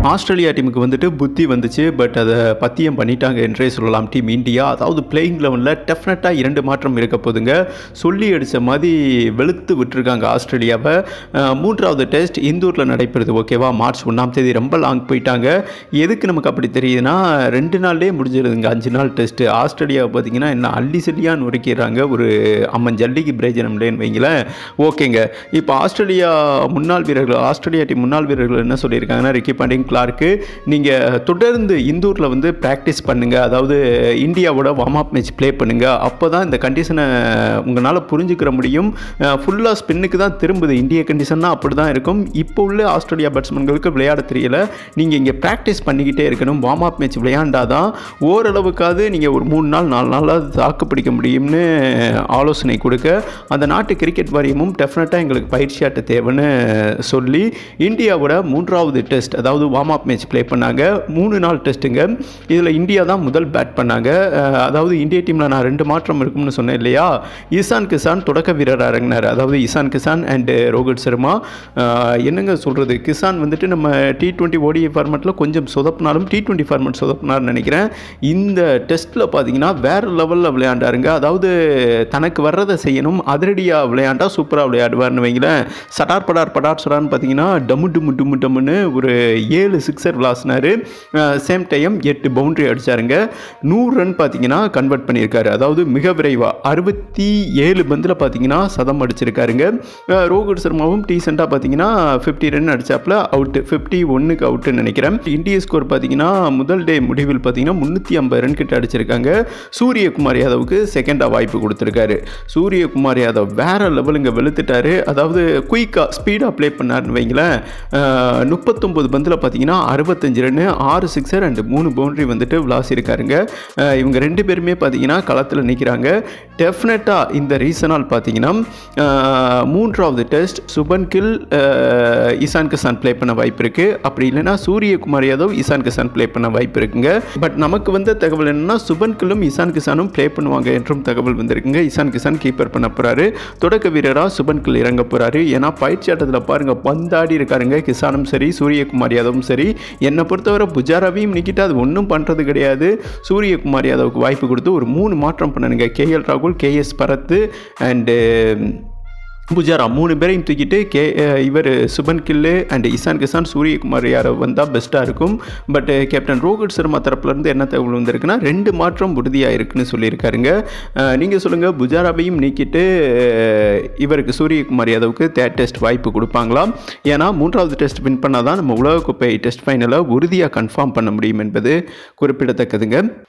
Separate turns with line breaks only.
Australia டீமுக்கு வந்துட்டு புத்தி வந்துச்சு. பட் அதை பத்தியம் பண்ணிட்டாங்க என்றே சொல்லலாம் டீம் இந்தியா. அதாவது பிளேயிங் லெவனில் டெஃபினட்டாக 2 மாற்றம் இருக்க போதுங்க. சொல்லி அடித்த மாதிரி வெளுத்து விட்டுருக்காங்க ஆஸ்திரேலியாவை. 3வது டெஸ்ட் இந்தூரில் நடைபெறுது. ஓகேவா, மார்ச் 1ஆம் தேதி. ரொம்ப லாங் போயிட்டாங்க. எதுக்கு நமக்கு அப்படி தெரியுதுன்னா 2 நாள்லேயே முடிஞ்சிருதுங்க 5 நாள் டெஸ்ட்டு. ஆஸ்திரேலியாவை பார்த்தீங்கன்னா என்ன அள்ளி சல்லியாக நுரைக்கிறாங்க. ஒரு அம்மன் ஜல்லிக்கு பிரயோஜனம்லேன்னு வைங்களேன். ஓகேங்க, இப்போ ஆஸ்திரேலியா டீம் முன்னாள் வீரர்கள் என்ன சொல்லியிருக்காங்கன்னா, ரிக்கி பாண்டிங், கிளார்க்கு, நீங்கள் தொடர்ந்து இந்தூரில் வந்து ப்ராக்டிஸ் பண்ணுங்கள். அதாவது இந்தியாவோட வார்ம் அப் மேட்ச் ப்ளே பண்ணுங்கள். அப்போ தான் இந்த கண்டிஷனை உங்களால் புரிஞ்சுக்கிற முடியும். ஃபுல்லாக ஸ்பின்னுக்கு தான் திரும்புது. இந்திய கண்டிஷன்னா அப்படி தான் இருக்கும். இப்போ உள்ள ஆஸ்திரேலியா பேட்ஸ்மேன்களுக்கு விளையாட தெரியல. நீங்கள் இங்கே ப்ராக்டிஸ் பண்ணிக்கிட்டே இருக்கணும். வார்ம் அப் மேட்ச் விளையாண்டாதான் ஓரளவுக்காவது நீங்கள் ஒரு 3 நாள் 4 நாளாக தாக்கு பிடிக்க முடியும்னு ஆலோசனை கொடுக்க, அந்த நாட்டு கிரிக்கெட் வாரியமும் டெஃபினட்டாக எங்களுக்கு பயிற்சியாட்ட தேவைன்னு சொல்லி இந்தியாவோட 3வது டெஸ்ட், அதாவது வார்ம் அப் மேட்ச் ப்ளே பண்ணாங்க. 3 நாள் டெஸ்ட்டுங்க. இதில் இந்தியா தான் முதல் பேட் பண்ணாங்க. அதாவது இந்திய டீமில் நான் 2 மாற்றம் இருக்கும்னு சொன்னேன் இல்லையா. இசான் கிசான் தொடக்க வீரராக இறங்கினார். அதாவது இசான் கிசான் அண்ட் ரோஹித் சர்மா. என்னங்க சொல்கிறது, கிசான் வந்துட்டு நம்ம T20 ODI ஃபார்மேட்டில் கொஞ்சம் சொதப்பினாலும் T20 ஃபார்மேட் சொதப்பினார்னு நினைக்கிறேன். இந்த டெஸ்ட்டில் பார்த்தீங்கன்னா வேறு லெவலில் விளையாண்டாருங்க. அதாவது தனக்கு வர்றதை செய்யணும், அதிரடியாக விளையாண்டா சூப்பராக விளையாடுவார்னு வைங்களேன். சடார் படார் சடார்னு பார்த்தீங்கன்னா டம்முன்னு ஒரு 7 சிக்ஸர் விளாசினார். சேம் டைம் 8 பவுண்டரி அடித்தாருங்க. 100 ரன் பார்த்தீங்கன்னா கன்வெர்ட் பண்ணியிருக்காரு. அதாவது மிக விரைவாக 67 பந்தில் பார்த்தீங்கன்னா சதம் அடிச்சிருக்காருங்க. ரோஹித் சர்மாவும் டீசெண்டாக பார்த்தீங்கன்னா 50 ரன் அடிச்சாப்புல அவுட்டு, 51க்கு அவுட்டுன்னு நினைக்கிறேன். இந்திய ஸ்கோர் பார்த்தீங்கன்னா முதல் டே முடிவில் பார்த்தீங்கன்னா 350 ரன் கிட்ட அடிச்சிருக்காங்க. சூரியகுமார் யாதவுக்கு செகண்டாக வாய்ப்பு கொடுத்துருக்காரு. சூரியகுமார் யாதவ் வேற லெவலுங்க, வெளுத்துட்டாரு. அதாவது குயிக்காக ஸ்பீடாக ப்ளே பண்ணார்னு வைங்களேன். 39 பந்தில் பார்த்தீங்கன்னா 65 ரன், 6 சிக்ஸர் அண்ட் 3 பவுண்டரி வந்துட்டு விளாசிருக்காருங்க. இவங்க 2 பேருமே பார்த்தீங்கன்னா களத்தில் நிற்கிறாங்க. டெஃபினட்டாக இந்த ரீசனால் பார்த்தீங்கன்னா 3வது டெஸ்ட் சுபன் கில் இசான் கிசான் ப்ளே பண்ண வாய்ப்பு இருக்குது. அப்படி இல்லைன்னா சூரியகுமார் யாதவ் இசான் கிசான் ப்ளே பண்ண வாய்ப்பு இருக்குங்க. பட் நமக்கு வந்த தகவல் என்னன்னா சுபன் கில்லும் இசான் கிசானும் ப்ளே பண்ணுவாங்க என்றும் தகவல் வந்திருக்குங்க. இசான் கிசான் கீப்பர் பண்ண போகிறாரு. தொடக்க வீரராக சுபன் கில் இறங்க போகிறாரு. ஏன்னா பயிற்சி ஆட்டத்தில் பாருங்கள் பந்தாடி இருக்காருங்க. கிசானும் சரி சூரியகுமார் யாதவும் சரி. என்னை பொறுத்தவரை புஜாராவையும் நிக்கிட்டு அது ஒன்றும் பண்ணுறது கிடையாது. சூரியகுமார் யாதவுக்கு வாய்ப்பு கொடுத்து ஒரு 3 மாற்றம் பண்ணணுங்க. KL ராகுல், KS பரத் அண்டு புஜாரா 3 பேரையும் தூக்கிட்டு இவர் சுபன் கில்லு அண்ட் இசான் கிசான், சூரியகுமார் யாதவ் வந்தால் பெஸ்ட்டாக இருக்கும். பட் கேப்டன் ரோஹித் சர்மா தரப்புலேருந்து என்ன தகவல் வந்திருக்குன்னா 2 மாற்றம் உறுதியாக இருக்குன்னு சொல்லியிருக்காருங்க. நீங்கள் சொல்லுங்கள், புஜாராவையும் நீக்கிட்டு இவருக்கு சூரியகுமார் யாதவுக்கு 3rd டெஸ்ட் வாய்ப்பு கொடுப்பாங்களாம். ஏன்னா 3வது டெஸ்ட் வின் பண்ணால் தான் நம்ம உலகக்கோப்பை டெஸ்ட் ஃபைனலை உறுதியாக கன்ஃபார்ம் பண்ண முடியும் என்பது குறிப்பிடத்தக்கதுங்க.